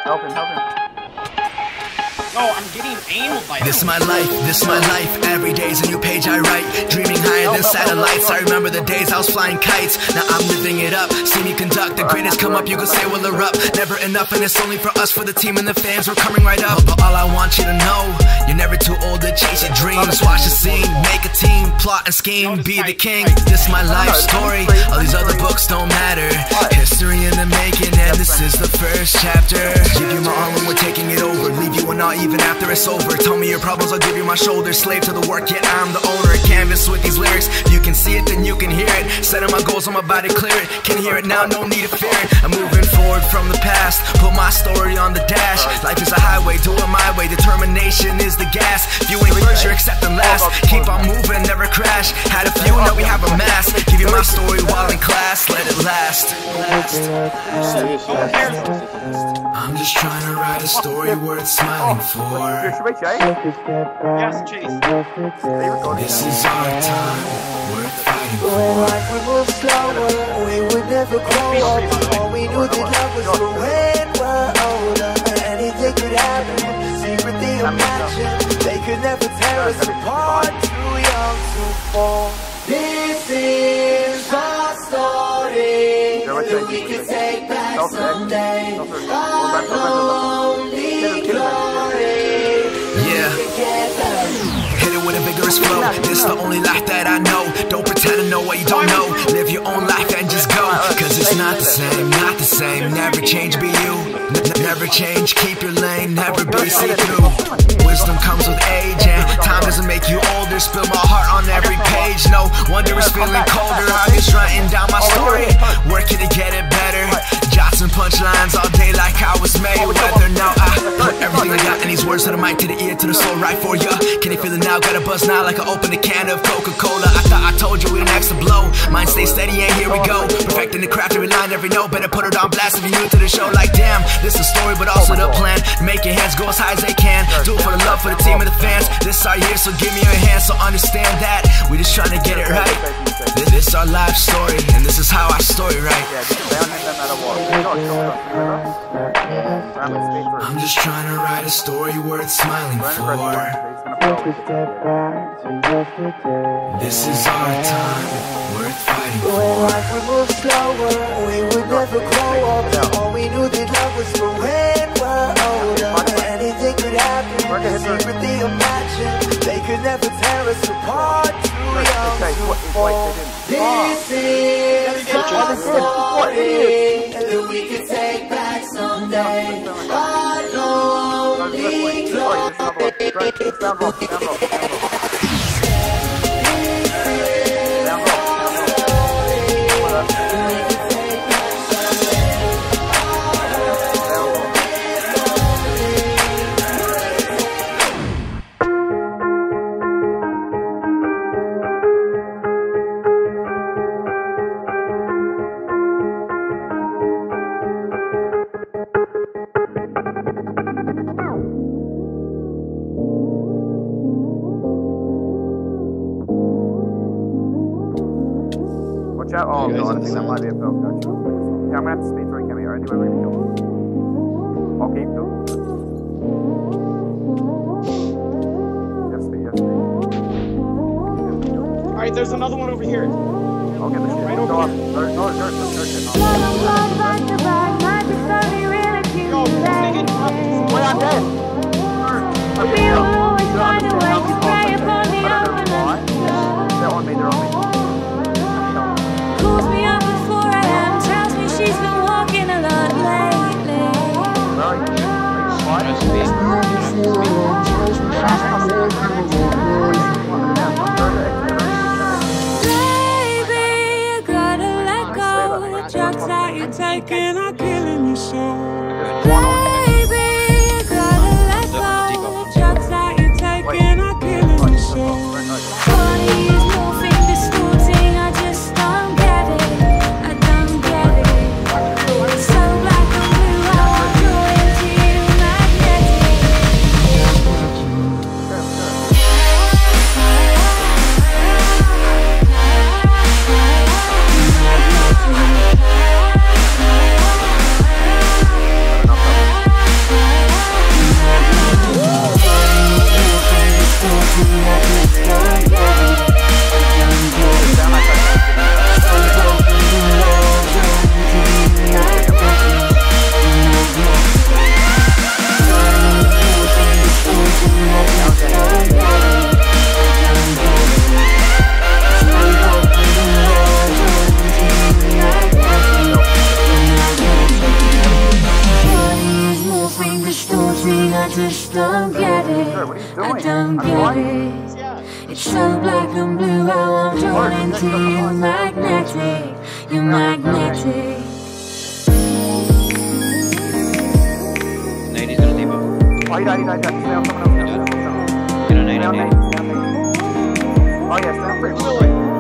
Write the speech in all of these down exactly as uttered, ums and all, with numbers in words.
Help him, help him. No, I'm getting aimed by This is my life, this is my life. Every day's a new page I write. Dreaming higher than satellites. I remember the days I was flying kites. Now I'm living it up. See me conduct, the greatest come up. You could say we'll erupt. Never enough, and it's only for us, for the team and the fans. We're coming right up. But all I want you to know, you're never too old to chase your dreams. Watch the scene, make a team, plot and scheme, be the king. This is my life story. All these other books don't matter. History in the making, and this is the first chapter. Give you my all when we're taking it over. Leave you and not even even after it's over. Tell me your problems, I'll give you my shoulder. Slave to the work, yet I'm the owner. Canvas with these lyrics, you can see it, then you can hear it. Setting my goals, I'm about to clear it. Can hear it now, no need to fear it. I'm moving forward from the past, put my story on the dash. Life is a highway, do it my way. Determination is the gas. If you ain't first, you're accepting last. Keep on moving, never crash. Had a few, now we have a mass. Give you my story while in class, let it last. I'm just trying to write a story worth smiling for. Yes, Chase. This is our time, worth fighting for. When life would move slower, we would never grow up. All we knew that love was for when we're older. Anything could happen, secretly imagine. They could never tear us apart, too young to fall. This is our story that we can take back someday. Our lonely glory. Yeah. Hit it with a vigorous flow. This the only life that I know. Don't pretend to know what you don't know. Live your own life and just go. Cause it's not the same, not the same. Never change, be you. N never change, keep your lane. Never be see-through. Wisdom comes with age, and time doesn't make you older. Spill my heart on every page. No wonder it's feeling colder. I'm just writing down my story, working to get it better. Jots and punchlines all day like I was Mayweather. Now I put everything I got in these words, to the mic, to the ear, to the soul, right for ya. Can you feel it now? Got a buzz now like I opened a can of Coca-Cola. I thought I told you we the next to blow. Mind stay steady and here we go. Perfecting the craft, every line, every note. Better put it on blast if you're new to the show. Like damn, this is a story but also the plan. Make your hands go as high as they can. Do it for the love, for the team and the fans. This our year, so give me your hand. So understand that we just trying to get it right. This, this our life story, and this is how our story right. I'm just trying to write a story worth smiling for. This is our time, worth fighting for. When life would move slower, we would never grow up. All we knew that love was for when we're older. Anything could happen, secretly imagine. They could never tear us apart, too young to fall. This is our story that we can take back someday. Our lonely glory. Watch out. Oh, God, I think that might be a belt catch. Yeah, I'm gonna have to speed through Kemi. Only way we're gonna kill him. I'll keep them. Yes, speed, yes, speed. Alright, there's another one over here. I'll get the shit. Right over Go up. here. Go, go, go, go, go, shit. Yo, this nigga. Wait, I'm dead. Okay, no. I don't know why. They're on me, they're on me. Calls me up at four A M, tells me she's been walking a lot lately. Baby, you gotta let go. The drugs that you're taking are killing you so. Baby, you gotta let go. The drugs that you're taking are killing you so. so black and blue, how I'm drawn into you. Magnetic, you're magnetic. Nady's gonna leave him. Oh, you don't, you don't, you don't. Stay on someone else. You don't need Stay on any. Nady, stay on Nady. Oh, yeah, stay on Brit. Wait, wait.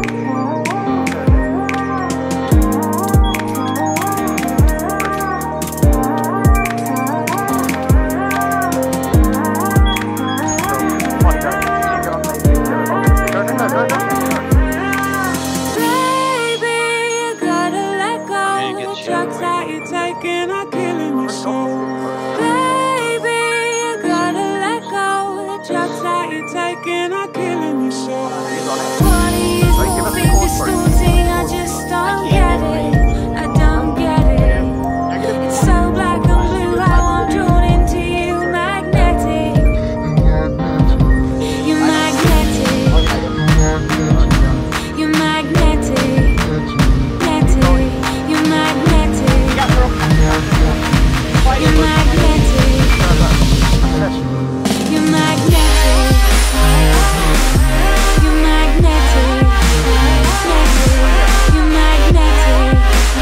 Drugs that you're taking are killing your soul. Baby, you gotta let go. The drugs that you're taking are killing your soul. What is moving, distorting? I just don't get it. I don't get it. It's so black and blue, how I'm drawn into you. Magnetic. You're magnetic. You're magnetic. Magnetic. You're magnetic. You're magnetic. You're magnetic. You're magnetic. You're magnetic. You're magnetic.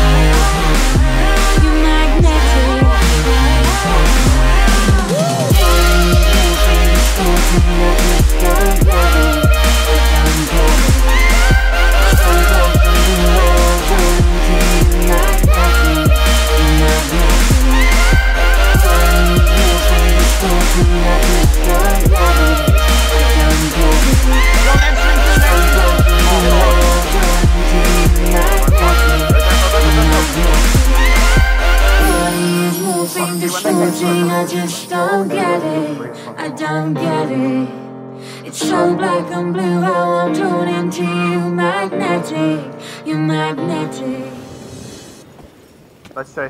I just don't get it. I don't get it. It's so black and blue, how I'm drawn into you. Magnetic. You're magnetic. Let's chase.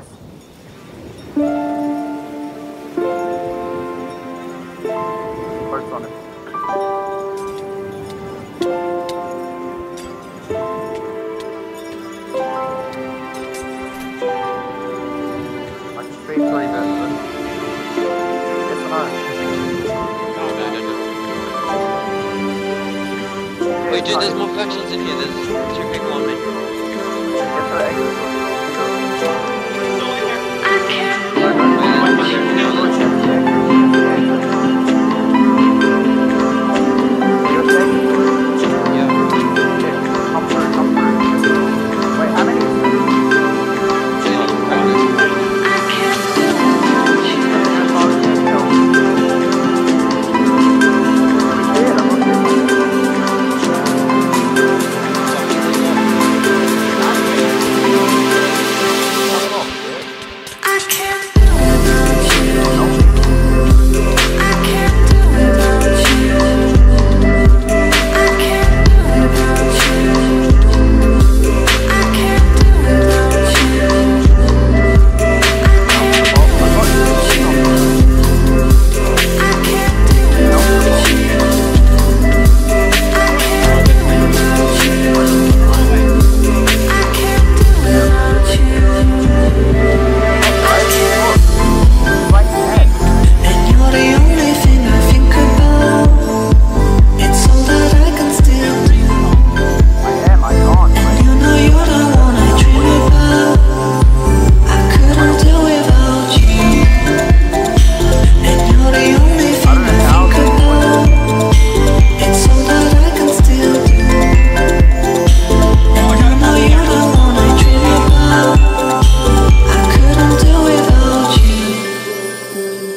Focus on it. I can speed three bits, but yes or no? No, no, no, no. Wait, dude, there's more factions in here. There's two people on me. Get to the exit.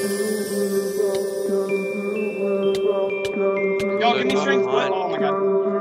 Yo, give me strength. Oh my god.